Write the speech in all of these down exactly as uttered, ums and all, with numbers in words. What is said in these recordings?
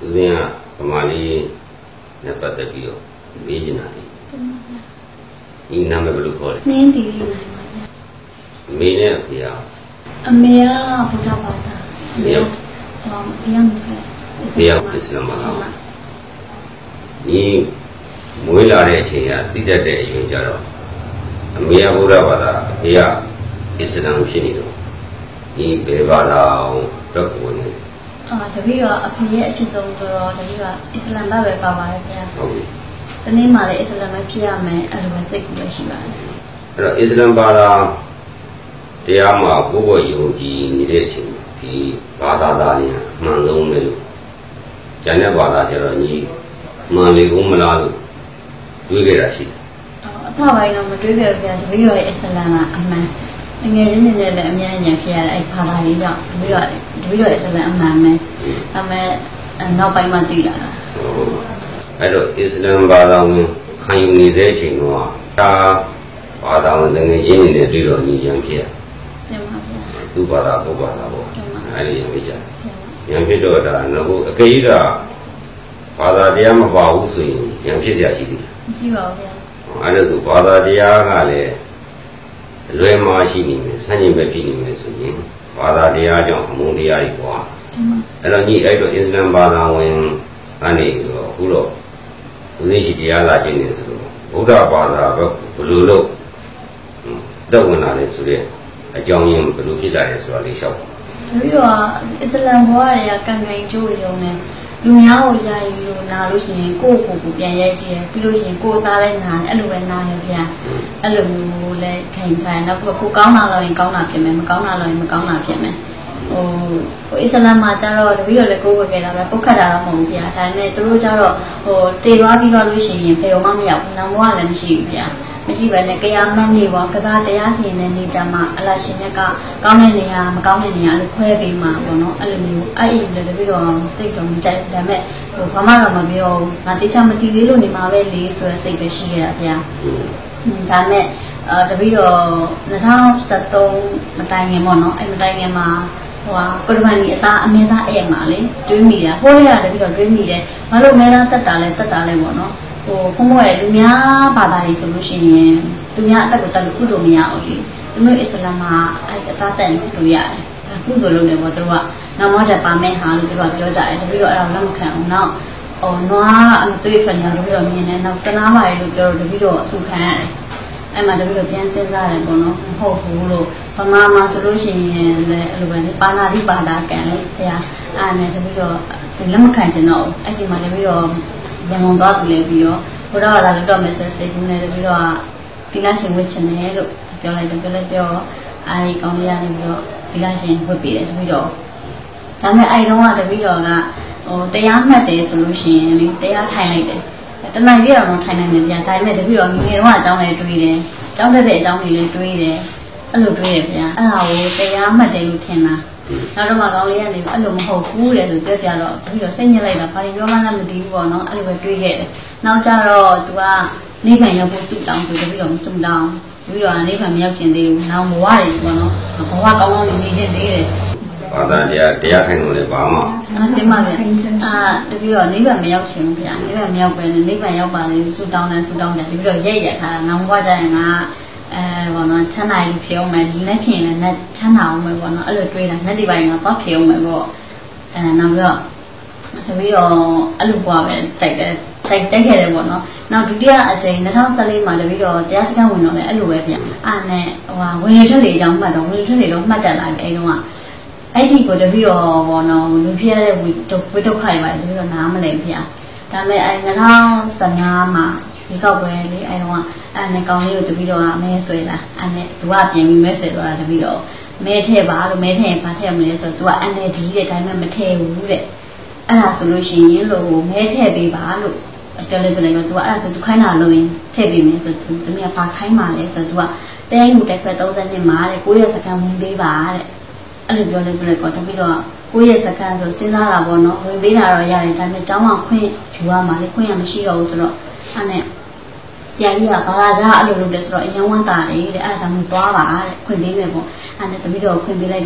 Uzia Kamali Napatapio, Viginati. In number blue call. Nindi Mene Pia. A mea Budavata. Mea young Pia Islam. Ni Muila Rechia, did a day in Jaro. A mea Budavada, Pia Islam Shinito. Ni Bevada, Duckwood. Ah, the view of Pia Chisel, the view Islam Baba Baba. The name of Islam Pia may and sick Shiva. Islam Bada Tiama Bubo Yogi Nidechin, the Bada Dania, Mando Melu, Janabada Jeroni, Mali Umalalu, Dugerashi. So I know Madrid of the view Islam, a man. Engaging in the American Pia, a Paraiza, the view Islam, a man, a man, and not by Madilla. I don't Islam Badam Kanization or Badam the Nigerian in the Dilo Nijan Pia. Dubada Bobada, I didn't Young Pidota, no Kaida, Father Diamaba Usu, Young Pizzi. I know Father Diagale, Rema Shini, Sunny Bepini, Father Diajon, Mundia. I don't need Islam Badam when Annie Hulo. Uzishia Genesis, Uda Bada, Bululo, the one I today, a young Bulukida is really shop. You are Islam warrior can enjoy your name. Lumia was I, you now losing go, Piaji, Pilusin, go, darling, and when I have here. Alumule came kind of Kukana and Kauna Pimen, Kauna and Kauna Pimen. Oh, Islam Majaro, the real go again, a Pocada Mombia, I made the Rojaro, or Tewabiga Lucian, Peomamia, Namual and Shibia. Michigan, the Gaya Mani, Wakaba, the Yasin, and Nijama, Alashinaka, Gamania, Gamania, Quebima, Bono, Alumu, I eat the video, take on Jack Damet, Pamara Mabio, Natisha Matillo, Nimavelli, so I say the Shia. Damet, the video, the house at home, Matangimono, and Matangema. Kurmani ta ameta e male dreamy hoya the video dreamy de malo mera tatale tatale mono o como e lumia bada solution lumia ta ko ta ku do mia oli tumo islama ai ta tan ku do ya ku do lo ne bo tro wa na mo da pa me ha lu tro pyo ja e the video ara lam khan na o noa am tui phan ya the video mien ne na tana ba lu pyo the video asu khan ai ma the video pian sin sa le bo no ho hu lo Mama solution and Panadi Bada can, yeah, and the video, the Lamkan to know. I see my video, Yamon Dog Levio, without a little message, the video, Tilashi Witch and Head, if you like the video, I only had a video, Tilashi would be the video. And I don't want the video that, oh, they are not the solution, they are highlighted. The night we are not highlighted, they are time at the video, you want to read it, down the day, down the read it. A little bit, yeah. Oh, they are my day lieutenant. Not about only a little more cool and get your lot. You are saying later, but you are the deep one, I will do it. Now, Jaro, to a leave your pussy down to the video, zoom down. You are leaving milk in the now, why is one of what only needed. Father, they are they are hanging on the Bama. Not the mother. Ah, the viewer never milk him, never milk when the leave your body, zoom down and zoom down the video, yeah, now what I am. One China film and letting and that China, one other trade and that divine of film, and now the video Alua take it, take take it one. Now, to dear at the house, my video, the Ascan window, Aluavia, and when you tell it, young madam, when you tell it, don't matter like anyone. I think with the video one of Lupia with Widow Kai, the video Namalapia. Then I now Sanama, because really I don't want. And I call you the video, Mesola, and to what Jamie message or the video. Made him out, made him, but him, so to what and I did I remember table. And a solution, yellow, made heavy balu. Deliberate to us to kind of loving heavy message to me a part time, so to what then you take a thousand in my queers a can be bad. A little deliberate got a video. Queers a can so still not a bono, we be our yard and the Jama queen, to a Mali queen and she also. And Siaria, Palaja, a little destroy young one tari, as I'm Baba, could be able, and at the video could be like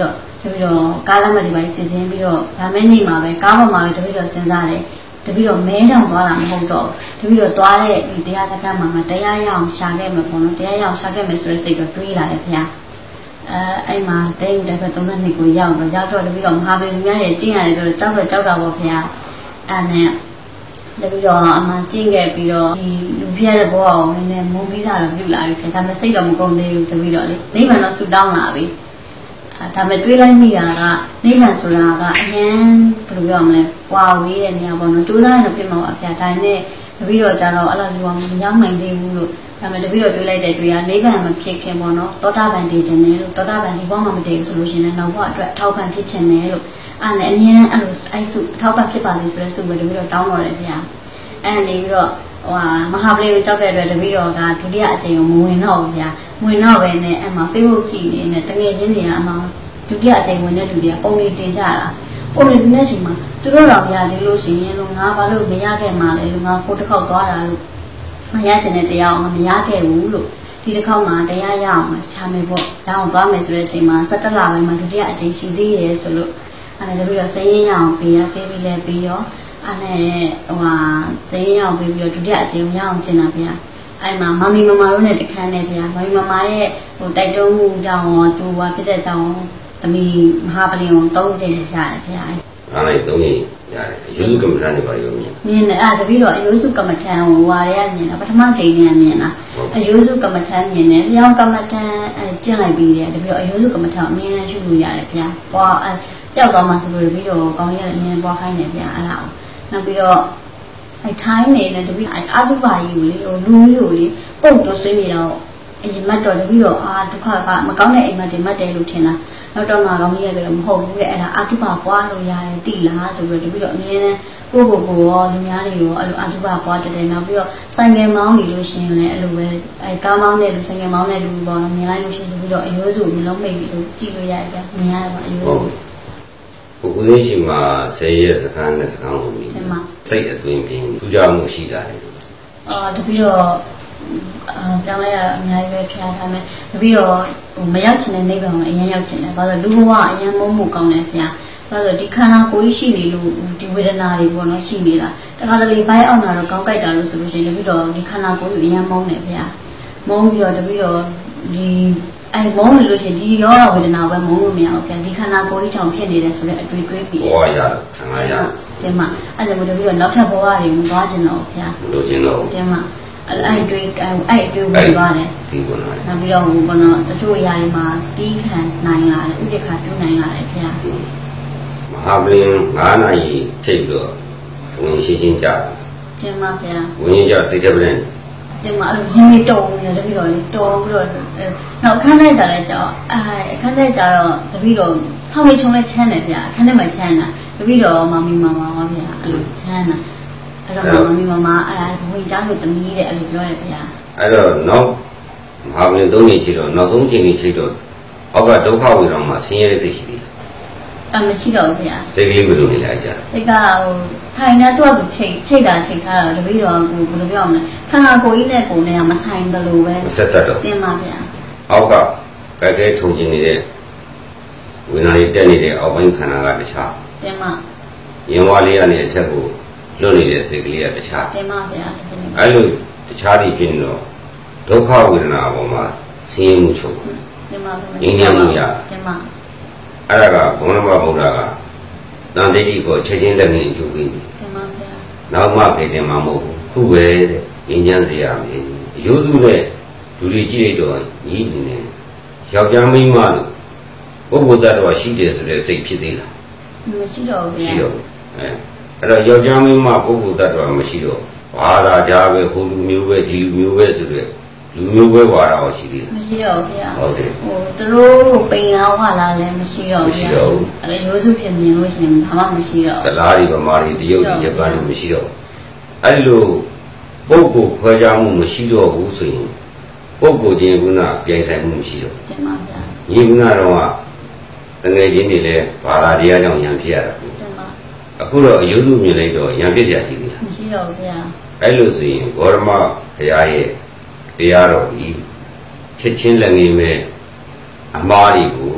ပြီးတော့ကားလမ်းမတွေပါစီစဉ်ပြီးတော့ဗမဲနေမှာပဲကားပေါ်မှာပဲတပည့်တော်စဉ်းစားတယ်တပည့်တော်မဲချောင်သွားတာမဟုတ်တော့တပည့်တော်သွားတဲ့ဒီတရားစခန်းမှာမှတရားရအောင်ရှာခဲ့မှာပေါ့နော်တရားရအောင်ရှာခဲ့မယ်ဆိုတဲ့စိတ်တော့တွေးလာတယ်ဗျာအဲအဲ့မှာတဲယူတဲ့ဘက်သုံးနှစ်ကိုရောက်တော့ရောက်တော့တပည့်တော်မဟာဗေလူများရဲ့ကျင့်ရတယ်ဆိုတော့ကြောက်တော့ကြောက်တာပေါ့ဗျာအဲ့နဲ့တပည့်တော်အမှကျင့်ခဲ့ပြီးတော့ဒီလူပြရတဲ့ဘောအောင်နည်းနည်းမုန်းပြီးစားတော့ပြုလာပြီဒါပေမဲ့စိတ်တော့မကုန်သေးဘူးတပည့်တော်လေနိဗ္ဗာန်တော့ဆူတောင်းလာပြီဒါပေမဲ့တွေးလိုက်မိတာကနိဗ္ဗာန်ဆိုတာကအရင်ဘယ်လိုပြောမလဲပွာဝေးတဲ့နေရာပေါ့နော်ကျိုးသားရတော့ပြင်မှာပါဗျာဒါနဲ့တပည့်တော်ကြတော့အဲ့လိုပြောမရောက်နိုင်သေးဘူးလို့ဒါပေမဲ့တပည့်တော်တွေးလိုက်တဲ့တွေ့ရနိဗ္ဗာန်မဖြစ်ခင်ပေါ့နော်သောတာပန်တည်ခြင်းနဲ့လို့သောတာပန်ဒီဘောမှာမတည်ဘူးဆိုလို့ရှိရင်နောက်ဘဝအတွက်အထောက်ပံ့ဖြစ်ခြင်းနဲ့လို့အဲ့နဲ့အရင်အဲ့လိုအဲ့စုအထောက်ပံ့ဖြစ်ပါစေဆိုတဲ့စုပဲတပည့်တော်တောင်းတော်တယ်ဗျာအဲ့နေပြီးတော့ဟိုဟာမဟာပလီကိုကြောက်တဲ့အတွက်တပည့်တော်ကဒုတိယအကြိမ်ကိုမဝင်တော့ဘူးဗျာဝင်တော့ပဲနဲ့အဲ့မှာ Facebook ကြည့်နေနဲ့တငယ်ချင်းတွေကအမှဒုတိယအကြိမ်ဝင်တဲ့လူတွေကပုံတွေတင်ကြတာပုံတွေတင်တဲ့အချိန်မှာသူတို့တော့မရသေးလို့ရှိရင်လို့ငါဘာလို့မရခဲ့မှလဲလို့ငါကိုတစ်ခေါက်သွားတာလို့မရချင်တဲ့တရားအောင်မရခဲ့ဘူးလို့ဒီတစ်ခေါက်မှာတရားရအောင်ချာမယ်ပေါ့ဒါအောင်သွားမယ်ဆိုတဲ့အချိန်မှာ၁၇လပိုင်းမှာဒုတိယအကြိမ်ရှိသေးရဲဆိုလို့အဲ့ဒါတပြီးတော့စရင်ရအောင်ပေးရပေးပြီးလဲပြီးရောအဲ့နဲ့ဟိုဟာစရင်ရအောင်ပေးပြီးတော့ဒုတိယအကြိမ်ရအောင်ကျင်တာဗျာအဲ့မှာမမီမမတို့နဲ့တခန်းနဲ့ဗျာမမီမမရဲ့ဟိုတိုက်တွန်းမှုကြောင့်သူကဖြစ်တဲ့ကြောင့်သမီးမဟာပလီကိုသုံးကြိမ်ရတယ်ဗျာအားလိုက်သုံးကြိမ်ရတယ်အယုစုကမ္မထန်တွေပါရုံမြင်မြင်တယ်အဲ့တပည့်တော့အယုစုကမ္မထန်ဟိုဟာတွေကမြင်တာပထမကြိမ်နဲ့မြင်တာအယုစုကမ္မထန်မြင်တယ်လျောင်းကမ္မထန်အဲကျင့်လိုက်ပြီးတယ်တပည့်တော့အယုစုကမ္မထန်အမြင်နဲ့ရှုလို့ရတယ်ဗျာပွားအဲကြောက်သွားမှဆိုလို့တပည့်တော့ကောင်းရအမြင်ပွားခိုင်းတယ်ဗျာအဲ့ဒါနောက်ပြီးတော့အဲထိုင်းနေတဲ့တပည့်အာသုဘာကြီးကိုလေဟိုလူမျိုးကိုလေပုတ်တော့ဆွေးမိတော့အရင်မတ်တော့တပည့်တော့အာဒုက္ခကမကောင်းတဲ့အိမ်မက်တွေမတ်တယ်လို့ထင်လားနောက်တော့ငါကောင်းကြီးရတယ်မဟုတ်ဘူးတဲ့အဲ့ဒါအာတုပပွားလို့ရတယ်တိလားဆိုပြီးတော့တပြီးတော့အမြဲတမ်းကိုယ့်ကိုယ်ကိုရောလူများတွေရောအဲ့လိုအာတုပပွားတက်တယ်နောက်ပြီးတော့ဆိုင်ငယ်မောင်းနေလို့ရှိရင်လည်းအဲ့လိုပဲအဲကားမောင်းတဲ့လူဆိုင်ငယ်မောင်းတဲ့လူပေါ့နော်မြင်လိုက်လို့ရှိရင်တပြီးတော့အယိုးစုမျိုးလုံးမိတ်ပြီးလို့ကြည့်လို့ရတယ်မြင်ရတယ်ပေါ့အယိုးစုကိုဦးသိရှိမှာဆယ်ရက်စခန်းနဲ့စခန်းကိုပြီးစိတ်အတွင်းပြင်းထူးခြားမှုရှိတာလေအော်တပြီးတော့အာကြောင်းလိုက်ရတော့အများကြီးပဲဖျားထားမယ်တပြီးတော့ဟိုမရောက်ချင်တဲ့နေကောင်လည်းအရင်ရောက်ချင်တယ်ဘာလို့လူဘဝအရင်မုန်းမှုကောင်းတယ်ဖျားဘာလို့ဒီခန္ဓာကိုယ်ရှိနေလို့ဒီဝေဒနာတွေပေါ့နော်ရှိနေတာတခါတလေဘိုင်းအောင်တာတော့ကောင်းကြိုက်တာလို့ဆိုလို့ရှိရင်တပြီးတော့ဒီခန္ဓာကိုယ်အရင်မုန်းတယ်ဖျားမုန်းပြီးတော့တပြီးတော့ဒီအဲမုန်းလို့ရှိရင်ဒီရောဝေဒနာပဲမုန်းလို့မရဘူးဖျားဒီခန္ဓာကိုယ်ကြီးချောင်ဖြစ်နေတယ်ဆိုတဲ့အတွေ့အတွေ့ပြီးဘဝရခန္ဓာရတင်မအဲ့ဒါမျိုးတပြီးတော့နောက်ထပ်ဘဝတွေမသွားချင်တော့ဖျားမလို့ချင်တော့တင်မအဲ့အဲ့တွေ့အဲ့အတွေ့ဝင်သွားတယ်ဒီကုနာနောက်ပြီးတော့ဟိုကနော်တချို့အရာတွေမှာတီးခံနိုင်လာတယ်ဥဒိခါပြုနိုင်လာတယ်ဗျာမဟာပလင်ငါးနာရီထိပ်တော့ဝင်ရှင်းရှင်းကြကျင်းပါဗျာဝင်ကြစိတ်ထက်ပလင်တင်မအဲ့လိုရင်းနေတုံနေတယ်တပည့်တော်လေးတုံပြီးတော့နောက်အခန်းထဲကြလဲကြောက်အဲအခန်းထဲကြတော့တပည့်တော်ဆောင်းလေးချုံလေးချမ်းတယ်ဗျာအခန်းထဲမှာချမ်းတာတပည့်တော်မမီမမပါဗျာအဲ့လိုချမ်းတာအဲ့တော့မမီမမအဲ့ဒါဝင်ကြလို့တမီးတဲ့အဲ့လိုပြောတယ်ဗျာအဲ့တော့နောက်မဟာပလင်သုံးနေချီတော့နောက်ဆုံးချိန်ကြီးချိတ်တော့အောက်ကဒုက္ခဝေဒနာမှာဆင်းရဲတဲ့စိတ်ရှိသေးတယ်အမရှိတော့ဘူးဗျာစိတ်ကလေးဘယ်လိုနေလိုက်ကြလဲစိတ်ကဟိုထိုင်နေတော့သူချိတ်ချိတ်တာချိတ်ထားတာတပည့်တော်ကဘယ်လိုပြောမလဲခန္ဓာကိုယ်ကြီးနဲ့ကိုယ်နဲ့ကမဆိုင်တယ်လို့ပဲဆက်ဆက်တော့တင်ပါဗျာအောက်ကကြိုက်ခဲထုံကျင်နေတဲ့ဝေဒနာတွေတက်နေတဲ့အောက်ပိုင်းခန္ဓာကတခြားတင်ပါရင်ဝါလေးကနေအချက်ကိုလွတ်နေတဲ့စိတ်ကလေးကတခြားတင်ပါဗျာအဲ့လိုတခြားဒီဖြစ်နေတော့ဒုက္ခဝေဒနာအပေါ်မှာဆင်းရဲမှုချုပ်တင်ပါဗျာငြိမ်းချမ်းမှုရတင်ပါအဲ့ဒါကဘုန်းတော်ဗုဒ္ဓကတန်တိတ်ကိုချက်ချင်းလက်ငင်းကျုပ်ပြီးတင်ပါဗျာနောက်မှခေတ္တမှာမဟုတ်ဘူးခုပဲတဲ့ငြိမ်းချမ်းစေရမယ်အယုစုတဲ့လူတွေကြည့်လိုက်တော့ညီးနေတယ်ယောက်ျားမိန်းမလို့ပုဂ္ဂိုလ်တ attva ရှိတယ်ဆိုတဲ့စိတ်ဖြစ်သေးလားမရှိတော့ဘူးဗျာရှိတော့အဲအဲ့တော့ယောက်ျားမိန်းမပုဂ္ဂိုလ်တ attva မရှိတော့ဘာသာကြားပဲဟိုလူမျိုးပဲဒီလူမျိုးပဲဆိုတဲ့လူမျိုးပဲဝါဒဟောရှိသေးလားမရှိတော့ဘူးဗျာဟုတ်တယ်ဟိုသူတို့ပိန်လာဝလာလည်းမရှိတော့ဘူးဗျာအဲ့ရိုးစုဖြစ်မြင်လို့ရှိရင်ဘာမှမရှိတော့ဘူးတလားတွေဗမာတွေတရုတ်တွေဂျပန်တွေမရှိတော့အဲ့လိုပုဂ္ဂိုလ်ခွဲခြားမှုမရှိတော့ဘူးဆိုရင်ပုဂ္ဂိုလ်ချင်းကပြိုင်ဆိုင်မှုမရှိတော့တင်ပါဗျာညီကတော့တငယ်ချင်းတွေလည်းဘာသာတရားကြောင့်ရံဖြစ်ရတာတင်ပါအခုတော့အယုစုမြင်လိုက်တော့ရံဖြစ်เสียရှိသေးလားမရှိတော့ဘူးဗျာအဲ့လိုဆိုရင်ဂေါရမဘုရားရဲ့တရားတော်ကြီးချက်ချင်းလက်ငင်းမဲ့အမားတွေကို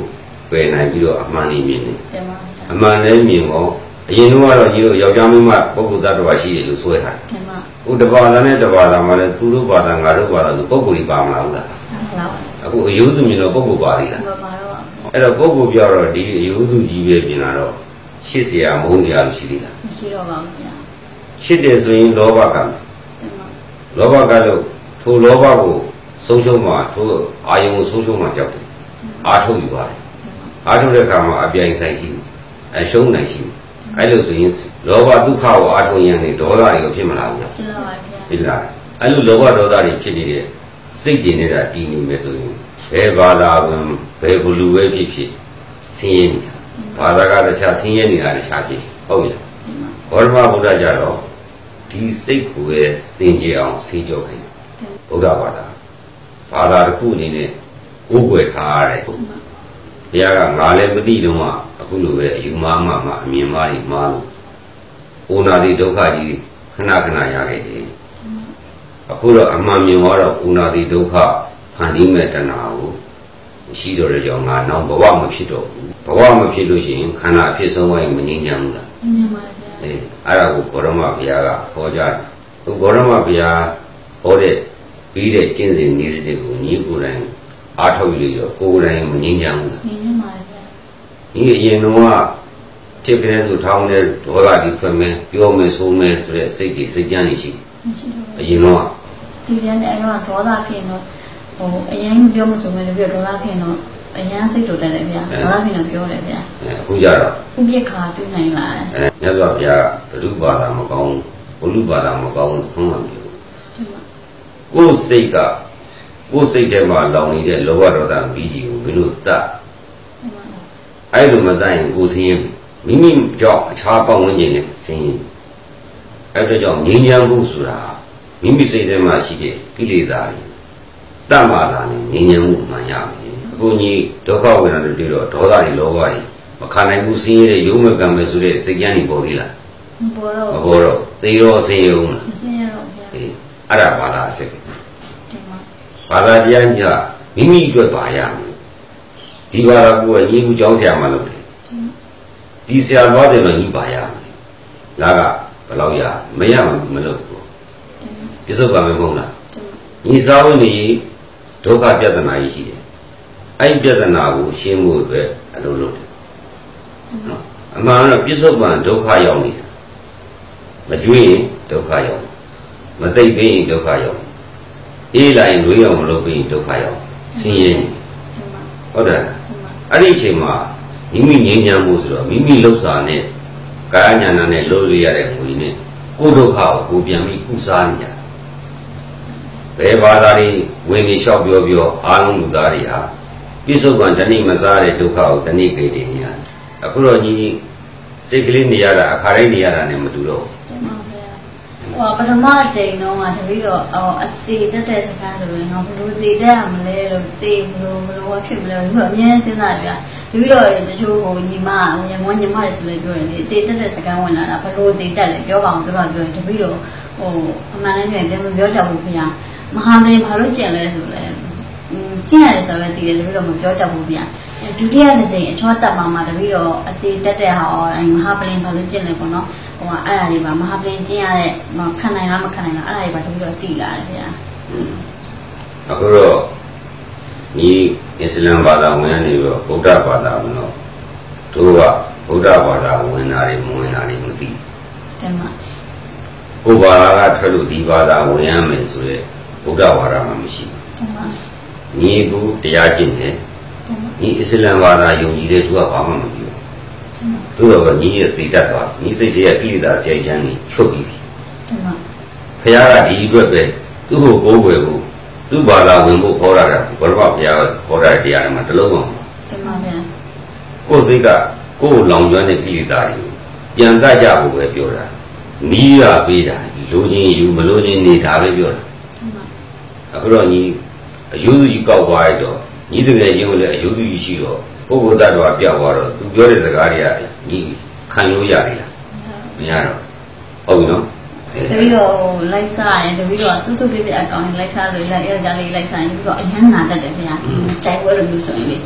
ပယ်နိုင်ပြီးတော့အမှန်လေးမြင်တယ်တင်ပါအမှန်လေးမြင်တော့အရင်တော့ညီတို့ယောက်ျားမင်းမပုဂ္ဂိုလ်သတ္တဝါရှိတယ်လို့ဆွဲထားတယ်တင်ပါဟိုတဘာသာနဲ့တဘာသာမှာလည်းသူတို့ဘာသာငါတို့ဘာသာဆိုပုဂ္ဂိုလ်ကြီးပါမလားဟုတ်လားဟုတ်ပါဘူးအခုအယုစုမြင်တော့ပုဂ္ဂိုလ်ပါသေးလားဘာပါတော့အဲ့တော့ပုဂ္ဂိုလ်ပြောတော့ဒီအယုစုကြီးပဲပြင်လာတော့ရှစ်เสียမုန်းစရာလို့ရှိသေးလားမရှိတော့ပါဘူးဗျာရှစ်တယ်ဆိုရင်လောဘကံတင်ပါလောဘကလို့ထိုလောဘကိုဆုံးရှုံးမှထိုအာယုံကိုဆုံးရှုံးမှကြောက်တယ်အာထုတ်ယူပါတယ်အာထုတ်တဲ့အခါမှာအပြိုင်ဆိုင်ရှိတယ်အရှုံးနိုင်ရှိတယ်အဲ့လိုဆိုရင်လောဘဒုက္ခကိုအာထုတ်ရင်ဒေါသတွေကိုဖြစ်မလာဘူးလားကျလာပါဗျာဖြစ်လာအဲ့လိုလောဘဒေါသတွေဖြစ်နေတဲ့စိတ်တွေနဲ့တည်နေမယ်ဆိုရင်ဘယ်ဘာသာဝင်ဘယ်ဘလူပဲဖြစ်ဖြစ်ဆင်းရဲနေတာဘာသာကတခြားဆင်းရဲနေတာတခြားဖြစ်ဟုတ်ပြီလားဘောဓမဗုဒ္ဓကြတော့ဒီစိတ်ကိုပဲစင်ကြယ်အောင်စေကြောခိုင်းဗုဒ္ဓဘာသာဘာသာတစ်ခုအနေနဲ့ကိုယ်ွယ်ထားရတယ်ဘုရားကငါလည်းမသိတော့မှအခုလိုပဲအယူမှားမှမှအမြင်မှားတွေမှားလို့ဩနာတိဒုက္ခကြီးခဏခဏရခဲ့တယ်အခုတော့အမှန်မြင်တော့ဩနာတိဒုက္ခဖန်တီးမဲ့တဏှာကိုရှိတော့တဲ့ကြောင့်ငါနောက်ဘဝမဖြစ်တော့ဘူးဘဝမဖြစ်လို့ရှိရင်ခန္ဓာအဖြစ်ဆုံးသွားရင်မငြိမ်းချမ်းဘူးလားမြင်ပါဗျာအဲအဲ့ဒါကိုဘောရမဘုရားကဟောကြားတယ်သူဘောရမဘုရားဟောတဲ့ပြီးတဲ့ကျင့်စဉ်နည်းစနစ်ကိုညီကိုယ်တိုင်အားထုတ်ပြီးတော့ကိုယ်တိုင်မငြိမ်းချမ်းဘူးလားမြင်ပါဗျာဒီအရင်တော့ဖြစ်ကြတဲ့ဆိုထောင်းတဲ့ဒေါသတွေဖွင့်မယ်ပြောမယ်ဆိုမယ်ဆိုတဲ့စိတ်တွေစိတ်ကြမ်းနေရှိမရှိတော့အရင်တော့ဒီကျန်တဲ့အဲ့တော့ဒေါသဖြစ်တော့ဟိုအရင်ပြောမဆိုမယ်လို့ပြောဒေါသဖြစ်တော့အရင်စိတ်တူတယ်ဗျာဒေါသဖြစ်တော့ပြောတယ်ဗျာအခုကြတော့ဥပိ္ပခာပြုနိုင်လာတယ်အဲမြတ်စွာဘုရားကဘုရုဘာသာမကောင်းဘုလူဘာသာမကောင်းဘူးဘုံမှမပြောဘူးတင်ပါကိုယ်စိတ်ကကိုယ်စိတ်ထဲမှာလောင်နေတဲ့လောဘဒေါသပြီးကြီးကိုဘယ်လိုတတ်တင်ပါအဲ့လိုမတတ်ရင်ကိုယ်ဆင်းရဲမိမိကြောင့်အခြားပတ်ဝန်းကျင်နဲ့ဆင်းရဲအဲ့ဒါကြောင့်ငြိမ်းချမ်းဖို့ဆိုတာမိမိစိတ်ထဲမှာရှိတဲ့ကိလေသာတွေတတ်မှသာနဲ့ငြိမ်းချမ်းမှုမှန်ရမယ်အခုကြီးဒုက္ခဝေဒနာတွေတွေ့တော့ဒေါသတွေလောဘတွေမခံနိုင်ဘူးဆင်းရဲတဲ့ယုံမဲ့ကံပဲဆိုတဲ့စိတ်ကြမ်းတွေပေါ်သေးလားမပေါ်တော့မပေါ်တော့သေရောဆင်းရဲဦးလားမစင်ရတော့ဗျာအေးအဲ့ဒါဘာသာအစစ်ပဲတင်ပါဘာသာတရားမြတ်မိမိအတွက်ပါရမယ်ဒီဘာသာကိုညီကူကြောင်းဆရာမလုပ်တယ်ဒီဆရာတော်တယ်တော့ညီပါရမယ်လာကဘယ်လောက်ရမရမလုပ်ဘူးပြစ္ဆုတ်ပါမယ်မဟုတ်လားညီစာဝိနေဒုက္ခပြဿနာကြီးရှိတယ်အဲ့ဒီပြဿနာကိုရှင်းဖို့အတွက်အလုပ်လုပ်တယ်နော်အမှန်တော့ပြစ္ဆုတ်ပံဒုက္ခရောက်နေတာမကျွေးရင်ဒုက္ခရောက်မသိပ်ပြီးရင်ဒုက္ခရောက်အေးလိုက်လွေးအောင်မလုပ်ပြီးဒုက္ခရောက်ဆင်းရဲဟုတ်တယ်အဲ့ဒီအချိန်မှာမိမိငြိမ်းချမ်းမှုဆိုတော့မိမိလှုပ်ရှားနဲ့ကာယဉာဏ်နဲ့လှုပ်ရရတဲ့ငွေနဲ့ကိုယ်ဒုက္ခကိုကိုပြန်ပြီးဥစားနေကြဘယ်ဘာသာတွေဝင်ပြီးလျှောက်ပြောပြောအားလုံးလူသားတွေဟာပြစ္ဆုတ်ကံတဏိမစားတဲ့ဒုက္ခကိုတဏိဂိတ်နေရတယ်အခုတော့ညီစိတ်ကလေးနေရတာအခါတိုင်းနေရတာနဲ့မတူတော့တင်ပါဗျာဟိုပထမအချိန်တော့ကတပည့်တော့ဟိုအသေးတက်တဲ့စကားဆိုရင်ငါဘလို့သေးတက်ရမလဲလို့သေဘလို့ဘလို့ဖြစ်မလဲလို့အမြဲစဉ်းစားဗျာတပည့်တော့တချို့ဟိုညီမညီမညီမတွေဆိုလည်းပြောတယ်လေသေတက်တဲ့စကားဝင်လာတာဘလို့သေတက်လဲပြောပါအောင်သူတို့ကပြောတယ်တပည့်တော့ဟိုအမှန်တမ်းပြန်ပြန်ပြောတတ်ဘူးဗျာမဟာမင်းဘာလို့ကျင်လဲဆိုလဲကျင့်ရတယ်ဆိုတော့တည်တယ်တပည့်တော့မပြောတတ်ဘူးဗျာဒုတိယတစ်ချိန်အချောတက်မှာမှာတပည့်တော့အသေးတက်တဲ့ဟာအဲမဟာပလင်ဘာလို့ကျင့်လဲပေါ့နော်ဟိုအဲ့ဒါတွေပါမဟာပလင်ကျင့်ရတဲ့ခံနိုင်လားမခံနိုင်လားအဲ့ဒါတွေပါတပည့်တော့တည်လာတယ်ဗျာအခုတော့ဒီအစ္စလမ်ဘာသာဝင်နေပြီးတော့ဗုဒ္ဓဘာသာဝင်တော့တို့ကဗုဒ္ဓဘာသာဝင်တာတွေမဝင်တာတွေမသိတင်ပါကိုယ်ဘာသာကထွက်လို့ဒီဘာသာဝင်ရမယ်ဆိုတဲ့ဗုဒ္ဓဘာသာမှမရှိတင်ပါဘူးညီကူတရားကျင့်တယ်တင်ပါညီအစ္စလမ်ဘာသာယုံကြည်တဲ့သူကဘာမှမပြောတင်ပါသူတော့ကညီရဲ့သိတတ်သွားညီစိတ်ကြီးရဲ့ကိလေသာဆရာချမ်းကြီးချုပ်ပြီးပြီတင်ပါဖခင်ကဒီအတွက်ပဲသူ့ကိုကိုးကွယ်ဖို့သူ့ဘာသာဝင်ဖို့ခေါ်ရတာဘုရားဘုရားခေါ်ရတဲ့တရားတွေမှာတလုံးအောင်တင်ပါဗျာကိုယ်စိတ်ကကိုယ်လောင်ကျွမ်းတဲ့ကိလေသာတွေပြန်တတ်ကြဖို့ပဲပြောတာနီးရပေးတာလိုချင်ယူမလိုချင်နေဒါပဲပြောတာတင်ပါအခုတော့ညီအယုဒ္ဓကြီးကောက်သွားရတော့ညီတကယ်ချင်းကိုလည်းအယုဒ္ဓကြီးရှိတော့ပုဂ္ဂိုလ်တ attva ပြောက်သွားတော့သူပြောတဲ့စကားတွေကညီခံလို့ရပြီလားမရတော့ဟုတ်ပြီနော်တပည့်တော့လိုက်စားရင်တပည့်တော့စွတ်စွတ်ပြပြအကောင်လိုက်စားလို့လိုက်ရကြလေးလိုက်စားရင်တပည့်တော့အရန်နာတတ်တယ်ဗျာကြိုက်ဝဲလို့မျိုးဆိုရင်လေ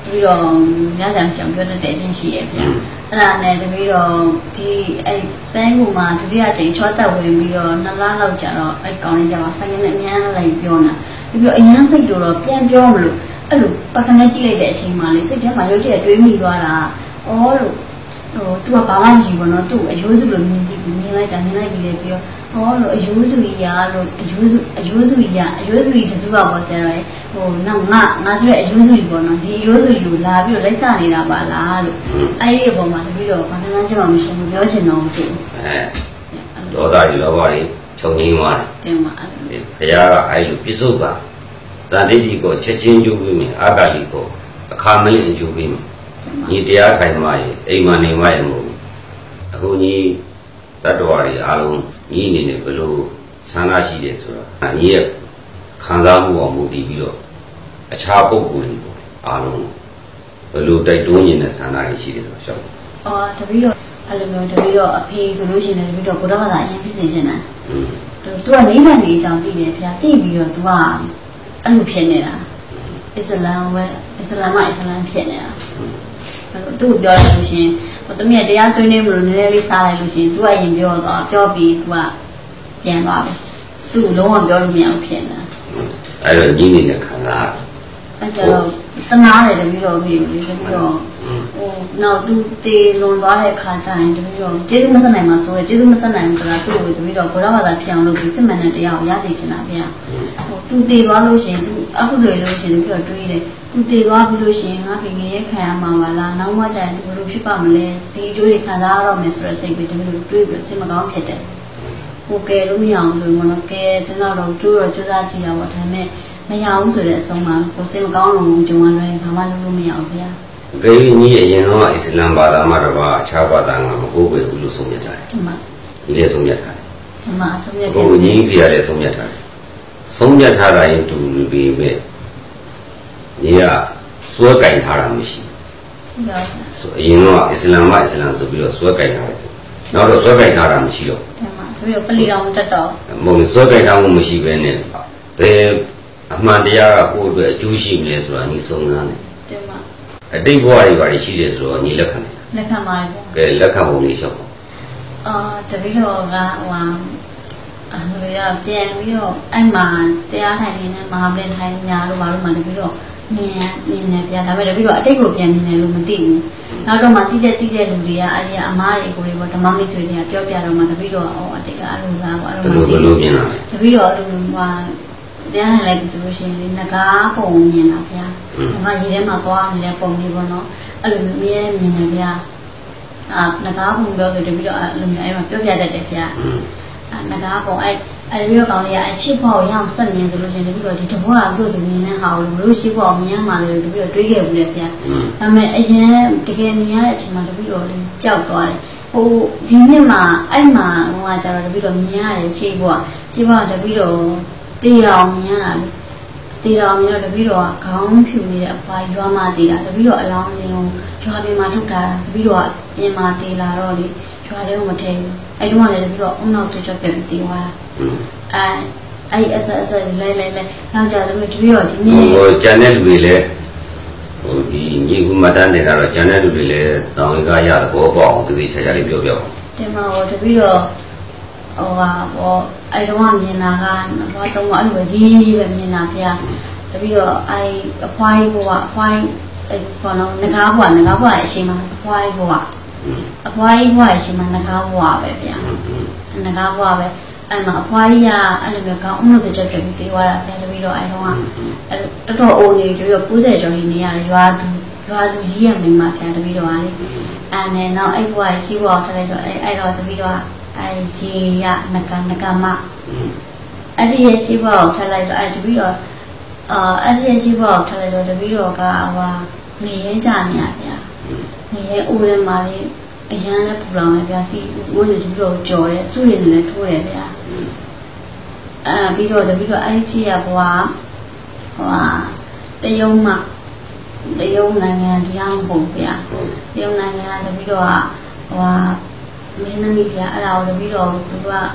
ပြီးတော့ညစာမချောင်ပြောတတ်တဲ့အချင်းရှိရဲ့ဗျာအဲ့ဒါနဲ့တပြီးတော့ဒီအဲ့တိုင်းကူမှာဒုတိယကြိမ်ချောတက်ဝင်ပြီးတော့နှစ်လလောက်ကြာတော့အဲ့ကောင်းလေးကြမှာဆိုင်ကနေအများနဲ့လိုက်ပြောနေတာပြီးတော့အញ្ញမ်းစိတ်တို့တော့ပြန်ပြောမလို့အဲ့လိုပကနဲ့ကြည့်လိုက်တဲ့အချိန်မှာလေစိတ်ထဲမှာရုပ်တရက်တွေးမိသွားတာအော်လို့ဟိုသူကဘာမှမရှိဘူးနော်သူ့အယိုးစုလိုမြင်ကြည့်ပြီးမြင်လိုက်တာမြင်လိုက်ပြီးလေပြီးတော့ဟောလို့အယိုးစုကြီးရာလို့အယိုးစုအယိုးစုကြီးရာအယိုးစုကြီးတစုကပေါ့ဆရာတော်ဟိုနောက်ငါငါဆိုတဲ့အယိုးစုကြီးပေါ့နော်ဒီအယိုးစုကြီးကိုလာပြီးတော့လိုက်စနေတာပါလားလို့အဲ့ဒီအပေါ်မှာပြီးတော့ဘာမှန်းချင်မှမရှိဘူးပြောချင်တော့မဖြစ်ဘူးအဲဒေါသကြီးလောဘကြီးခြုံငင်းသွားတယ်တင်ပါအဲ့ဘုရားကအဲ့လိုပြစ္ဆုတ်ပါတန်တိတိကိုချက်ချင်းကျုပ်ပြီးမြင်အာဂါလိကိုအခါမလင့်အကျိုးပေးမြင်ညီတရားထိုင်မှရင်အိမ်မနေမှရင်မဟုတ်ဘူးအခုညီတတ္တဝါတွေအားလုံးညီအနေနဲ့ဘယ်လိုဆန္ဒရှိတယ်ဆိုတော့ညီရဲ့ခံစားမှုအောင်မူတည်ပြီးတော့အခြားပုဂ္ဂိုလ်တွေပေါ့အားလုံးဘယ်လိုတိုက်တွန်းနေတဲ့ဆန္ဒတွေရှိတယ်ဆိုတော့ရှောက်အော်တပည့်တော့အဲ့လိုမျိုးတပည့်တော့အဖေဆိုလို့ရှိရင်တပည့်တော့ဘုရားဘာသာအရင်ဖြစ်စေချင်တာอืมသူကနိဗ္ဗာန်နေအကြောင်းသိတယ်ဗျာသိပြီးတော့သူကအဲ့လိုဖြစ်နေတာအစ္စလာမ်ပဲအစ္စလာမ်ကအစ္စလာမ်ဖြစ်နေတာအဲ့လိုသူ့ပြောလို့ရှိရင်ဟိုတမီးတရားဆွေးနွေးမလို့နည်းနည်းလေးစားလိုက်လို့ရှိရင်သူကရင်ပြောတော့ပြောပြီးသူကပြန်သွားပြီသူ့လုံးဝပြောလို့မရဘူးဖြစ်နေတာအဲ့တော့ညီနေတဲ့ခံစားအဲ့ကျတော့တနာတယ်တပည့်တော်ပြီလေတပည့်တော်ဟိုနောက်သူတေလွန်သွားတဲ့ခါကျရင်တပည့်တော်ကျေးဇူးမဆက်နိုင်မှာဆိုရယ်ကျေးဇူးမဆက်နိုင်ဆိုတာသူ့ကိုတပည့်တော်ဘုရားဘာသာဖြစ်အောင်လုပ်ပြီးစစ်မှန်တဲ့တရားကိုရသိချင်တာဗျာဟိုသူတေသွားလို့ရှိရင်သူအခုတွေလို့ရှိရင်တပည့်တော်တွေးတယ်သူတေသွားပြီးလို့ရှိရင်ငါဖေငယ်ရဲ့ခံရမှာပါလားနောက်မှကျရင်ဒီလိုဖြစ်ပါမလဲဒီအကျိုးတွေခံစားရတော့မယ်ဆိုတဲ့စိတ်ပဲတပည့်တော်တွေးပြီးစိတ်မကောင်းဖြစ်တယ်ဟိုကဲလို့မရအောင်ဆိုရင်တော့ကဲစဉ်းစားတော့ကျိုးတော့ကြိုးစားကြည့်ရပါဒါပေမဲ့မရဘူးဆိုတဲ့အဆုံးမှာကိုစိတ်မကောင်းလို့ကြုံရတော့ဘာမှလုပ်လို့မရဘူးဗျာဂိမ်းကြီးအရင်တော့အစ္စလမ်ဘာသာမှာတော့အခြားဘာသာကမဟုတ်ဘူးလို့ဆုံးဖြတ်ထားတယ်ဒီမှာဒီလေဆုံးဖြတ်ထားတယ်ဒီမှာဆုံးဖြတ်တယ်ဘုန်းကြီးပြရလဲဆုံးဖြတ်ထားတယ်ဆုံးဖြတ်ထားတာရင်တူလူတွေပဲညီကစွဲကင်ထားတာမရှိဘူးဟုတ်ပါဘူးဆိုအရင်တော့အစ္စလမ်မှာအစ္စလမ်ဆိုပြီးတော့စွဲကင်ထားတယ်နောက်တော့စွဲကင်ထားတာမရှိတော့ဒီမှာပြီးတော့ပလီတော်တက်တော့မဟုတ်စွဲကင်ထားမှုမရှိဘဲနဲ့ဘယ်အမှန်တရားကကိုယ့်အတွက်အကျိုးရှိမလဲဆိုတာညီစုံစမ်းတယ်တင်ပါအတိတ်ဘဝတွေဘာတွေရှိတယ်ဆိုတော့ညီလက်ခံတယ်လက်ခံပါတယ်ကဲလက်ခံပုံလေးရှောက်ပါအာတပည့်တော်ကဟိုဟာအဲ့လိုရပြန်ပြီးတော့အဲ့မှာတရားထိုင်နေတဲ့မဟာပလင်ထိုင်ညာတို့ဘာလို့မှတပည့်တော်မြင်မြင်နေပြဒါပေမဲ့တပည့်တော်အတိတ်ကိုပြန်မြင်တယ်လို့မသိဘူးနောက်တော့မှတိကျတိကျလူတွေကအဲ့ဒီအမားတွေကိုတွေပေါ့ဓမ္မမိတ်ဆွေတွေကပြောပြတော့မှတပည့်တော်အော်အတိတ်ကအဲ့လိုလားပေါ့အဲ့လိုမသိဘူးတပည့်တော်အဲ့လိုဟာတရားနဲ့လိုက်ဆိုလို့ရှိရင်ငကားပုံမြင်တာဗျာ။ငါရေထဲမှာသွားနေတဲ့ပုံလေးပေါ့နော်။အဲ့လိုမျိုးမြင်မြင်နေဗျာ။အာငကားပုံပြောဆိုတပြီးတော့အဲ့လိုမျိုးအဲ့မှာပြောပြတတ်တယ်ဗျာ။အာငကားပုံအဲ့အဲ့ဒီလိုကောင်လေးကအဲ့ရှစ်ဘောရအောင်ဆက်မြင်ဆိုလို့ရှိရင်တပြီးတော့ဒီတဘောကသူ့သူမြင်တဲ့ဟာကိုမလို့ရှစ်ဘောမြင်မှလည်းတပြီးတော့တွေးခဲ့ဘူးလေဗျာ။ဒါပေမဲ့အရင်တကယ်မြင်ရတဲ့အချိန်မှာတပြီးတော့လေးကြောက်သွားတယ်။ဟိုဒီနေ့မှာအဲ့မှာဟိုကကျတော့တပြီးတော့မြင်ရတယ်ရှစ်ဘောရှစ်ဘောကတပြီးတော့တေတော်မြင်ရတာလေတေတော်မြင်တော့တပည့်တော်ကခေါင်းဖြူနေတဲ့အဖွာရွာမှာတေတာတပည့်တော်အလောင်းစင်းကိုရွာပြင်မှာထုတ်ထားတာတပည့်တော်ကပြင်မှာတေလာတော့လေရွာထဲကိုမထည့်ဘူးအဲ့တုန်းကလည်းတပည့်တော်အုံနောက်တစ်ချက်ပြတ်ပြီးတေသွားတာအဲအဲ့အဆက်အဆက်လဲလဲလဲနောက်ကြတပည့်တပည့်တော်ဒီနေ့ဟိုကျန်တဲ့လူတွေလည်းဟိုဒီညီကူမတန်းနေတာတော့ကျန်တဲ့လူတွေလည်းတောင်းရကရတဲ့ဘောပေါ့အောင်သူတွေဆက်ဆက်လေးပြောပြပါတင်ပါတော့တပည့်တော်ဟိုဟာဘောအဲ့တော့မြင်လာကဘာတော့အဲ့လိုရေးရေးပဲမြင်လာဗျာတပြီးတော့အဲ့အဖွားကြီးဘဝအဖွားကြီးအဲ့ဘောလုံးငကားဘဝငကားဘဝအရှိမအဖွားကြီးဘဝအဖွားကြီးဘဝအရှိမငကားဘဝပဲဗျာငကားဘဝပဲအဲ့မှာအဖွားကြီးကအဲ့လိုမျိုးကောင်းအုံလို့တစ်ချက်ပြပြီးတေးသွားတာဗျာတပြီးတော့အဲ့တော့အဲ့တော်တော်အိုနေပြီးတော့၉၀ကျော်ကြီးနေရတယ်ရွာသူရွာသူကြီးရမင်းမှာဗျာတပြီးတော့ဟာလေအဲ့နဲ့နောက်အဲ့ဘဝရှိဘဝထားလိုက်တော့အဲ့အဲ့တော့တပြီးတော့အဲ့ရေရနကနကမအဲ့ဒီရဲ့ရှိဘကိုထည့်လိုက်တော့အဲ့တပည့်တော့အာအဲ့ဒီရဲ့ရှိဘကိုထည့်လိုက်တော့တပည့်တော်ကဟာနေရဲကြနေရဗျာနေရဲအိုးထဲမှာလေးအရန်နဲ့ပူလောင်နေဗျာစီဝိုးနေတပည့်တော်ကြော်တယ်စုရည်နဲ့ထိုးတယ်ဗျာအာပြီးတော့တပည့်တော်အဲ့ဒီရှိရဘွားဟိုဟာတယုံမှာတယုံနိုင်ငံတရားမဟုတ်ဗျာတယုံနိုင်ငံတပည့်တော်ကဟိုဟာမင်းသမီးပြအဲ့ဒါကိုတပည့်တော်သူကဟ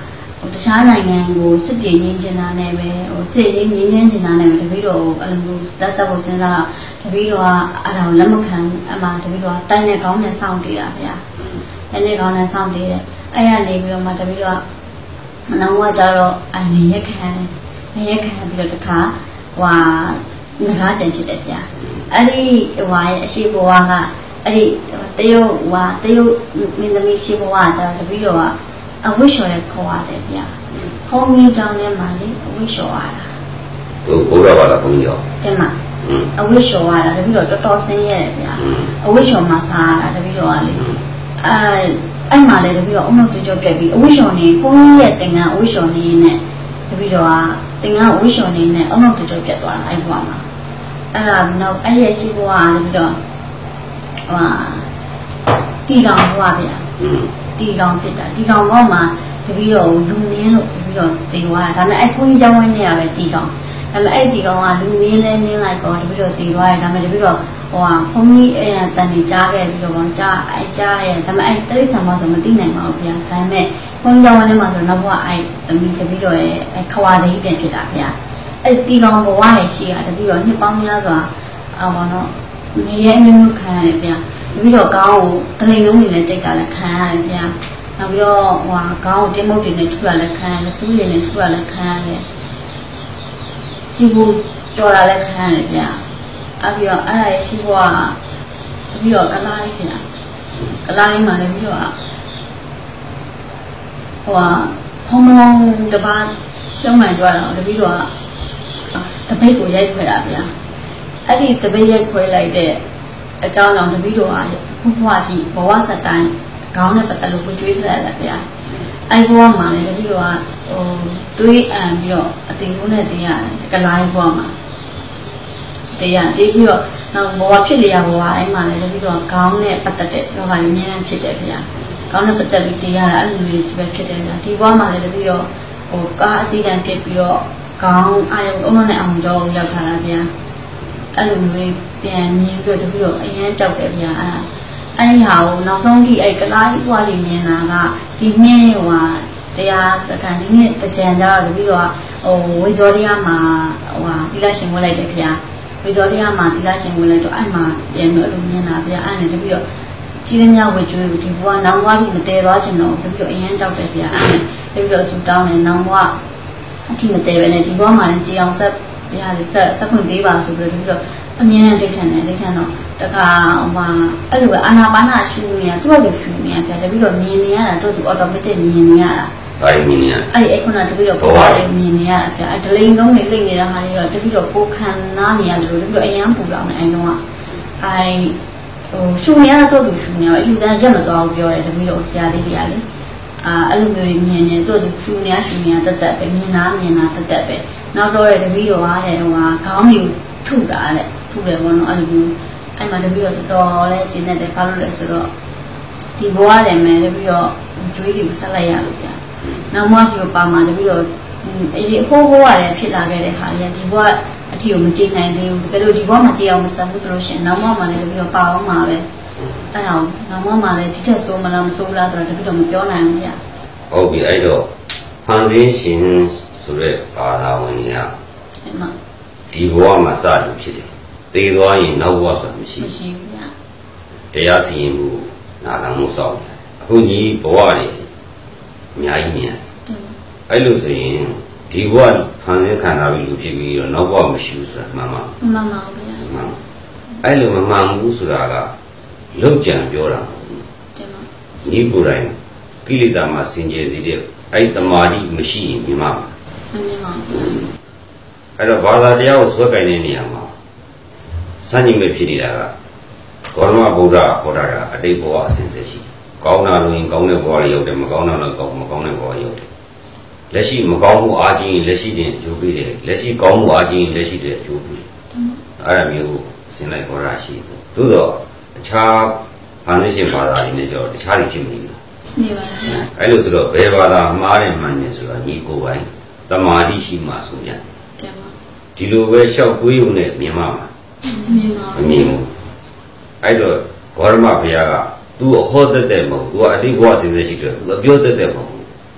တခြားနိုင်ငံကိုစစ်ပြေးငင်းချင်တာနဲ့ပဲဟိုစစ်ရေးငင်းငင်းချင်တာနဲ့ပဲတပည့်တော်အဲ့လိုမျိုးသက်ဆက်ဖို့စဉ်းစားတပည့်တော်ကအဲ့ဒါကိုလက်မခံအမှတပည့်တော်ကတိုင်းနဲ့ကောင်းနဲ့စောင့်တည်တာဗျာတိုင်းနဲ့ကောင်းနဲ့စောင့်တည်တယ်အဲ့ရနေပြီးတော့မှတပည့်တော်ကနောက်မှကျတော့အနေရခံနေရခံပြီးတော့တခါဟွာငကားတန်ဖြစ်တယ်ဗျာအဲ့ဒီဟွာရဲ့အရှိဘဝကအဲ့ဒီတရုတ်ဟွာတရုတ်မင်းသမီးရှိဘဝကကျတော့တပည့်တော်ကအဝိရှော်နဲ့ခေါ်ရတယ်ဗျာဘုန်းကြီးကျောင်းထဲမှာလေအဝိရှော်ရတာဟိုဘုရားဘာသာဘုန်းကြီးရောတင်မှာအဝိရှော်ရတာတပည့်တော်တော်တော်ဆင်းရဲတယ်ဗျာအဝိရှော်မှာစားရတာတပည့်တော်ကလေအဲအဲ့မှာလေတပည့်တော်အုံနောက်ကြောပြက်ပြီးအဝိရှော်နေဘုန်းကြီးရဲ့သင်္ကန်းအဝိရှော်နေနဲ့တပည့်တော်ကသင်္ကန်းအဝိရှော်နေနဲ့အုံနောက်ကြောပြက်သွားတာအဲ့ဘဝမှာအဲ့ဒါနောက်အဲ့ရဲ့ရှိဘဝကတပည့်တော်ဟွာတီကောင်ဘဝဗျာတီကောင်ဖြစ်တာတီကောင်ဘောမှာတပည့်တော်လူနင်းလို့တပည့်တော်တေသွားတာဒါပေမဲ့အဲ့ဘုန်းကြီးကျောင်းဝင်းနေရပဲတီကောင်ဒါပေမဲ့အဲ့တီကောင်ကလူနင်းလဲနင်းလိုက်တော့တပည့်တော်တေသွားတယ်ဒါပေမဲ့တပည့်တော်ဟိုဟာဘုန်းကြီးအဲ့တန်နေကြားခဲ့ပြီးတော့ဘောကြားအဲ့ကြားရဲ့ဒါပေမဲ့အဲ့တိရစ္ဆာန်ဘောဆိုမသိနိုင်ပါဘူးဗျာဒါပေမဲ့ဘုန်းကြီးကျောင်းဝင်းထဲမှာဆိုတော့ဘဝအဲ့တမီတပည့်တော်ရဲ့အဲ့ခွာစိတ်ပြန်ဖြစ်တာဗျာအဲ့တီကောင်ဘဝရဲ့ရှိတာတပည့်တော်နှစ်ပေါင်းများစွာအော်ဘောနော်နေရဲ့အမျိုးမျိုးခံရတယ်ဗျာတပည့်တော်ကောင်းကိုတလိန်လုံးနေလဲကြိတ်တာလဲခံရတယ်ဗျာနောက်ပြီးတော့ဟိုခေါင်းတင်းမုတ်တွေနဲ့ထူရလက်ခံရတယ်စူးရည်နဲ့ထူရလက်ခံရတယ်စီဘူးကြော်ရလက်ခံရတယ်ဗျာအပြီးတော့အဲ့ဒါရဲ့ရှိဖို့ကပြီးတော့ကလိုင်းခင်ကလိုင်းမှာလည်းပြီးတော့ဟိုဖုံဖုံတပါးကျုံနိုင်ကြတော့တပြီးတော့တပိတ်ကိုရိုက်ခွဲတာဗျာအဲ့ဒီတပိတ်ရိုက်ခွဲလိုက်တဲ့အကြောင်းကြောင့်တပြီးတော့ဘုဘွားကြီးဘဝစတိုင်းခေါင်းနဲ့ပတ်သက်လို့ကိုကျွေးဆက်ရတယ်ဗျာအဲ့ဘဝမှာလည်းတပည့်တော်ကဟိုတွေးအံပြီးတော့အသေးဆုံးနဲ့တင်းရတယ်ကလိုင်းဘဝမှာတင်းရတင်းပြီးတော့နောက်ဘဝဖြစ်လျာဘဝအဲ့မှာလည်းတပည့်တော်ခေါင်းနဲ့ပတ်သက်တဲ့လောကကြီးအများကြီးဖြစ်တယ်ဗျာခေါင်းနဲ့ပတ်သက်ပြီးတင်းရတာအဲ့လိုမျိုးကြီးပဲဖြစ်တယ်ဗျာဒီဘဝမှာလည်းတပည့်တော်ဟိုကားအစီအတန်ဖြစ်ပြီးတော့ခေါင်းအာရုံအုံနဲ့အောင်ကြောရောက်ထားတာဗျာအဲ့လိုမျိုးပြန်မြင်ပြီးတော့တပည့်တော်အရင်ကြောက်တယ်ဗျာအဲ့အဲ့ဒီဟာကိုနောက်ဆုံးထိအဲ့ကလားဘွားကြီးမြင်တာကဒီနေ့ဟိုဟာတရားစကန်ဒီနေ့တကြံကြတော့တပည့်တော်ဟိုဝေဇောတရားမှာဟိုဟာတိလရှင်ဝင်လိုက်တယ်ခင်ဗျာဝေဇောတရားမှာတိလရှင်ဝင်လိုက်တော့အဲ့မှာပြန်ပြီးတော့မြင်တာဗျာအဲ့နဲ့တပည့်တော်ကြီးသမျှဝေကျွေးဒီဘွားနောင်ဘွားကြီးမတည်သွားချင်တော့တပည့်တော်အရင်ကြောက်တယ်ဗျာအဲ့နဲ့တပည့်တော်ဆူတောင်းတယ်နောင်ဘွားအထိမတည်ပဲနဲ့ဒီဘွားမှာလည်းကြည်အောင်ဆက်ပြရတယ်ဆက်ဆက်ဖွင့်ပေးပါဆိုပြီးတော့တပည့်တော်အမြဲတမ်းဒိဋ္ဌံနဲ့ဒိဋ္ဌံတော့တခါဟိုမှာအဲ့လိုပဲအာနာပါနာရှုနေရသူ့ဘာလို့ရှုနေရပြတယ်ပြီးတော့မြင်နေရတာသူ့သူ automatic မြင်နေရတာဘာမြင်နေရအဲ့အဲ့ခုနတပည့်တော့ပေါ်တယ်မြင်နေရတာပြအဲ့ဒလိန်လုံးနေလိမ့်နေတာဟာလေးတော့တပည့်တော့ကိုခံနာနေရတယ်လို့တပည့်တော့အရန်ပူလောင်နေအဲ့တော့အဲ့ဟိုရှုနေရတော့သူရှုနေရအယူသားရက်မသွားဘူးပြောတယ်တပည့်တော့ဆရာလေးတွေကလေအာအဲ့လိုမျိုးမြင်နေသူ့သူရှုနေရရှုနေရတက်တက်ပဲမြင်တာမြင်တာတက်တက်ပဲနောက်တော့တပည့်တော့ဟာတဲ့ဟိုဟာခေါင်းကြီးထုတာတဲ့ထုတယ်ဘောနော်အဲ့လိုမျိုးအဲ့မှာတပည့်တော့တော်လဲကျင်းတဲ့ဘာလို့လဲဆိုတော့ဒီဘဝတယ်မယ်တပည့်တော့ကျွေးတွေကိုဆက်လိုက်ရလို့ဗျာနောက်မှရှိပါမှာတပည့်တော့အရင်အဖိုးဘဝတယ်ဖြစ်လာခဲ့တဲ့ဟာကြီးဒီဘဝအထီကိုမကြည့်နိုင်သေးဘူးဘယ်လိုဒီဘဝမှာကြည့်အောင်မဆက်ဘူးဆိုလို့ရှိရင်နောက်မှမှလည်းတပည့်တော့ပါအောင်မှာပဲအဲ့ဒါနောက်မှမှလည်းဒီချက်ဆိုးမလားမဆိုးလားဆိုတော့တပည့်တော့မပြောနိုင်ဘူးဗျာဟုတ်ပြီအဲ့တော့ဖန်ဆင်းရှင်ဆိုတဲ့ဘာသာဝင်ကြီးကအဲ့မှာဒီဘဝမှာစလို့ဖြစ်တယ်သေသွားရင်နောက်ဘဝဆိုတာမရှိဘူးမရှိဘူးဗျာတရားစီရင်မှုနာခံမှုစောင့်တယ်အခုကြီးဘဝတွေအများကြီးမြင်အဲ့လိုဆိုရင်ဒီဘဝဖန်ဆင်းခံရပြီလို့ဖြစ်ပြီးတော့နောက်ဘဝမရှိဘူးဆိုတာမှန်ပါမှန်ပါဗျာမှန်အဲ့လိုမမှန်ဘူးဆိုတာကလောက်ကြံပြောတာတင်ပါညီကိုယ်တိုင်ကိလေသာမှာစင်ကြယ်စေတဲ့အဲ့တမာတိမရှိရင်မြင်မှာမှန်ပါအဲ့တော့ဘာသာတရားကိုဆွဲကင်တဲ့နေရာမှာစัญญ์မဲ့ဖြစ်နေတာကဂေါတမဗုဒ္ဓဟောတာကအတိတ်ဘဝအစဉ်ဆက်ရှိကောင်းတာလို့ရင်ကောင်းတဲ့ဘဝတွေရောက်တယ်မကောင်းတာလို့ကောင်းမကောင်းတဲ့ဘဝရောက်တယ်လက်ရှိမကောင်းမှုအားကြီးရင်လက်ရှိတင်အကျိုးပေးတယ်လက်ရှိကောင်းမှုအားကြီးရင်လက်ရှိတဲ့အကျိုးပေးတယ်အဲ့ဒါမျိုးအစဉ်လိုက်ဟောတာရှိတယ်သို့တော့အခြားဘာသာရှင်ဘာသာတွေနဲ့ကြောတခြားတွေဖြစ်နေတယ်နေပါလားအဲ့လိုဆိုတော့ဘယ်ဘာသာမှားတယ်မှန်တယ်ဆိုတာညီကိုယ်ပိုင်တမာတိရှိမှဆိုပြန်ဒီလိုပဲလျှောက်တွေးုံနဲ့မြင်မှာမြင်ပါမမြင်ဘူးအဲ့တော့ဂေါရမဘုရားက तू အဟောတတ်တယ်မဟုတ် तू ကအတိတ်ဘဝစဉ်းစားရှိတယ် तू အပြောတတ်တယ်မဟုတ်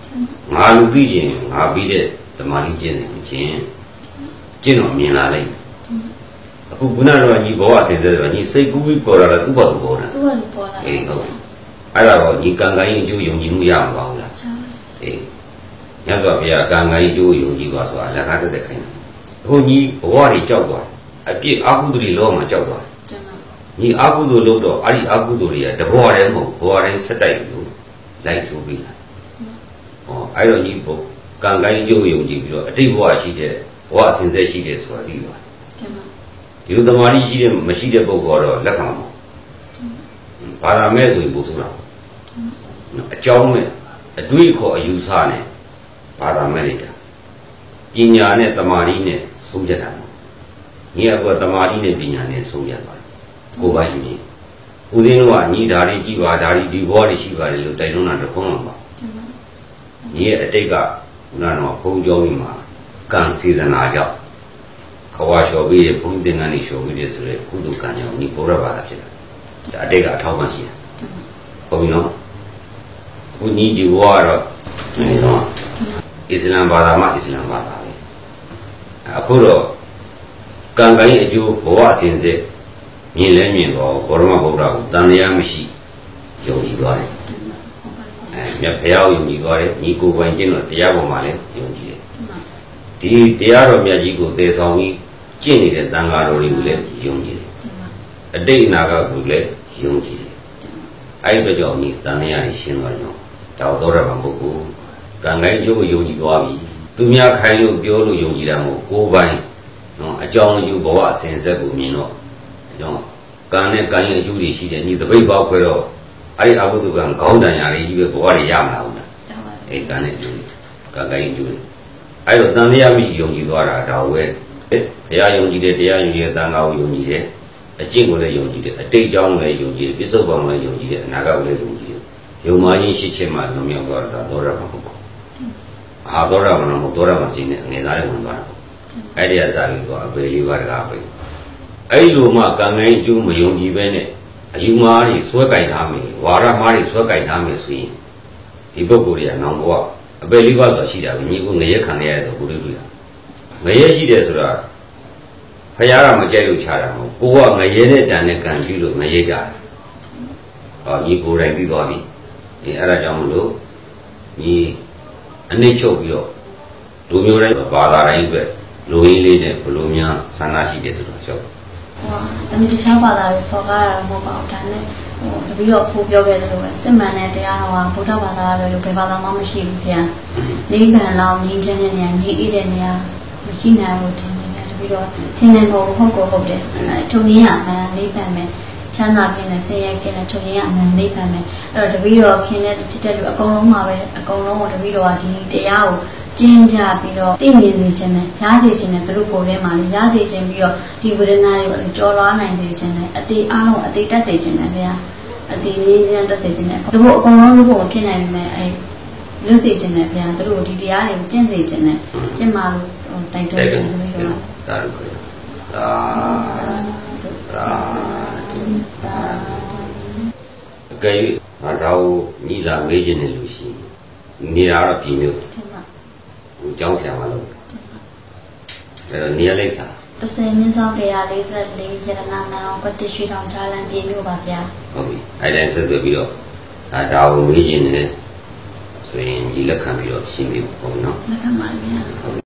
ငါလူပြီးချင်းငါပြီးတဲ့တမာတိကျင့်စဉ်ချင်းကျင့်တော်မြင်လာလိုက်အခုခုနကတော့ညီဘောအစင်စဲဆိုညီစိတ်ကူးပြီးပေါ်လာတာသူ့ဘာသူပေါ်တာသူ့ဘာသူပေါ်လာအေးဟုတ်အဲ့ဒါတော့ညီကံကံရင်အကျိုးယုံကြည်မှုရမှာပါဘူးလားအေးညဆိုဘုရားကံကံရင်အကျိုးယုံကြည်ပါဆိုတာလက်ကားတက်တဲ့ခိုင်းအခုညီဘဝတွေကြောက်သွားအပြစ်အကုသိုလ်တွေလောမှာကြောက်သွားညီအကုသိုလ်လို့တော့အဲ့ဒီအကုသိုလ်တွေကတဘောတည်းမဟုတ်ဘဝတိုင်းဆက်တိုက်လို့လိုက်ကျိုးပြီးလာဟောအဲ့တော့ညီဘုကံကံရင်အကျိုးယုံကြည်ပြီးတော့အတိတ်ဘဝရှိတဲ့ဘဝအစဉ်ဆက်ရှိတယ်ဆိုတာဒီပါဒီလိုတမာတိရှိတဲ့မရှိတဲ့ပုဂ္ဂိုလ်ကတော့လက်ခံမှာဘာသာမဲ့ဆိုရင်ပို့ဆိုတာအကြောင်းနဲ့အတွေ့အခေါ်အယူဆနဲ့ဘာသာမဲ့လိုက်တာပညာနဲ့တမာတိနဲ့ဆုံးဖြတ်တာညီအကောတမာတိနဲ့ပညာနဲ့ဆုံးဖြတ်သွားတယ်ကိုယ်ပိုင်မြင်ဦးစင်းတို့ကညီဓာရီကြည့်ပါဓာရီဒီဘောတွေရှိပါတယ်လို့တိုက်တွန်းတာတော့ဘုန်းတော်ပါညီရဲ့အတိတ်ကခုနကတော့ဘုန်းကျောင်းကြီးမှာကံစေတနာကြောင့်ခဝါလျှော်ပြီးရဘုန်းတင်ကနေလျှော်ပြီးရဆိုရဲကုသကံကြောင့်ညီဘုရားဘာသာဖြစ်တာဒါအတိတ်ကအထောက်ပံ့ရှိတယ်ဟုတ်ပြီနော်ခုညီဒီဘဝကတော့ဒီတော့အစ္စလာမ်ဘာသာမှာအစ္စလာမ်ဘာသာပဲအခုတော့ကံကံရဲ့အကျိုးဘဝအစဉ်ဆက်မြင်လဲမြင်တော့ဘောရမဗုဒ္ဓကိုတန်တရားမရှိယုံကြည်သွားတယ်အဲမြတ်ဘုရားကိုယုံကြည်သွားတယ်ညီကိုယ်ပိုင်ကျင့်တော့တရားပေါ်မှာလည်းယုံကြည်တယ်ဒီတရားတော်မြတ်ကြီးကိုသေဆောင်ပြီးကျင့်နေတဲ့တန်ဃာတော်တွေကိုလည်းယုံကြည်တယ်အတိတ်အနာဂတ်ကိုလည်းယုံကြည်တယ်အဲ့ဒီကြောင့်ဒီတန်တရားတွေရှင်းသွားတယ်တော့တော်တော်မှာပုဂ္ဂိုလ်ကံတိုင်းကျိုးကိုယုံကြည်သွားပြီသူများခိုင်းလို့ပြောလို့ယုံကြည်တာမဟုတ်ကိုယ်ပိုင်နော်အကြောင်းအကျိုးဘဝအစဉ်ဆက်ကိုမြင်တော့အကြောင်းကံနဲ့ကံရဲ့အကျိုးတွေရှိတယ်ညီတပိတ်ပေါက်ခွဲတော့အဲ့ဒီအဘုဒ္ဓကံခေါင်းတန်ရာတွေကြီးပဲဘဝတွေရမလားဟုတ်လားအဲ့ကံနဲ့အကျိုးကံကံရဲ့အကျိုးတွေအဲ့တော့တန်တရားမရှိယုံကြည်သွားတာဒါဝဲဘုရားယုံကြည်တယ်တရားယုံကြည်တယ်တန်ခါကိုယုံကြည်တယ်အကျင့်ကိုလည်းယုံကြည်တယ်အတိတ်ကြောင်းလည်းယုံကြည်တယ်ပြစ္ဆုတ်ပံလည်းယုံကြည်တယ်အနာဂတ်ကိုလည်းယုံကြည်တယ်ယုံမှချင်းရှိချင်းမှလွန်မြောက်သွားတာသောရမဟုတ်ဘူးအာသောရမမဟုတ်သောရမစီနဲ့ငယ်သားတွေဝင်သွားတာအဲ့ဒီအစားပြီးတော့အပေလေးပါးတကားပဲအဲ့လိုမှကံငယ်အကျိုးမယုံကြည်ပဲနဲ့အယူမားတွေဆွဲကြိုက်ထားမယ်ဝါရမားတွေဆွဲကြိုက်ထားမယ်ဆိုရင်ဒီပုဂ္ဂိုလ်တွေကနောင်ဘဝအပေလေးပါးဆိုရှိတာပဲညီကိုငရဲခံရရဲဆိုကိုတွေ့တွေ့တာငရဲရှိတယ်ဆိုတာဖယားကမကြိုက်လို့ချတာမဟုတ်ကိုကငရဲနဲ့တန်နဲ့ကံပြုလို့ငရဲကြတာဟောညီကိုယ်တိုင်ပြီးသွားပြီအဲအဲ့ဒါကြောင့်မလို့ညီအနစ်ချုပ်ပြီးတော့လူမျိုးတိုင်းဘာသာတိုင်းပဲလူရင်းလေးနဲ့ဘလိုများဆန္ဒရှိတယ်ဆိုတော့ကြောက်ဟောတမီတခြားဘာသာတွေစော်ကားရတာမဟုတ်ပါဘူးဒါနဲ့ဟိုတပီတော့ဖိုးပြောခဲ့တယ်လို့ပဲစစ်မှန်တဲ့တရားတော်ကဗုဒ္ဓဘာသာပဲလို့ဘယ်ဘာသာမှမရှိဘူးခင်ဗျာနိဗ္ဗာန်လောက်ငြိမ်းချမ်းတဲ့နေရာငြိမ်းအေးတဲ့နေရာမရှိနိုင်ဘူးထင်တယ်ဗျာတပီတော့ထင်တယ်မဟုတ်ဟုတ်ကိုဟုတ်တယ်ထုံရင်းရမှန်နိဗ္ဗာန်ပဲချမ်းသာခြင်းနဲ့ဆင်းရဲခြင်းနဲ့ထုံရင်းရမှန်နိဗ္ဗာန်ပဲအဲ့တော့တပီတော့ခင်တဲ့ချစ်တဲ့လူအကုန်လုံးမှာပဲအကုန်လုံးကိုတပီတော့ဒီတရားကိုကျင်းကြပြီးတော့သိမြင်စေခြင်းနဲ့ရားစေခြင်းနဲ့သူတို့ကိုယ်ထဲမှာလည်းရားစေခြင်းပြီးတော့ဒီဝေဒနာတွေကိုကြော်လွားနိုင်စေခြင်းနဲ့အတိအလုံးအတိတက်စေခြင်းနဲ့ဗျာအတိလေးခြင်းတက်စေခြင်းနဲ့ဒီလိုအကုန်လုံးလို့ဖြစ်နိုင်ပြီမဲ့အဲလွတ်စေခြင်းနဲ့ဗျာသူတို့ဒီတရားတွေကိုကျင့်စေခြင်းနဲ့ကျင့်မှလို့တိုက်တွန်းခြင်းဆိုပြီးတော့ဒါလို့ခေါ်တာဒါဒါအကယ်၍ငါတော့ညီလာမေးခြင်းနဲ့လို့ရှိရင်နေတာတော့ပြည်မျိုးကိုကျောင်းဆရာမလို့အဲ့တော့နေရာလိုက်စားတစ်ဆယ်မြင့်ဆောင်တစ်ရာလေးစိတ်လေးရတနာနာကိုတရှိတောင်ချာလန်ပြည်မျိုးပါဗျာဟုတ်ပြီအဲ့ဒါဆက်သွယ်ပြီးတော့ဒါဒါကိုမေးခြင်းနဲ့ဆိုရင်ဒီလက်ခံပြီးတော့ရှင်းပြဖို့ပေါ့နော်လက်ခံပါဗျာ